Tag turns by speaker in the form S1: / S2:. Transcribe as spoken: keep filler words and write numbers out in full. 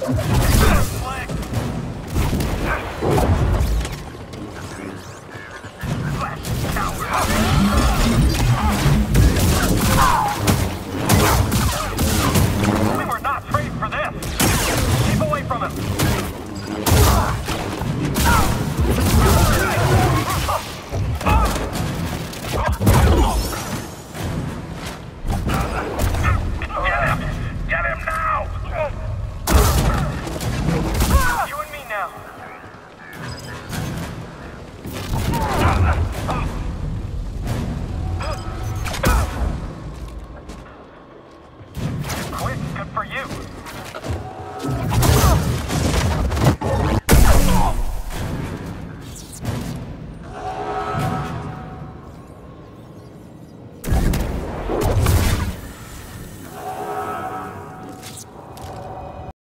S1: We were not trained for this! Keep away from him!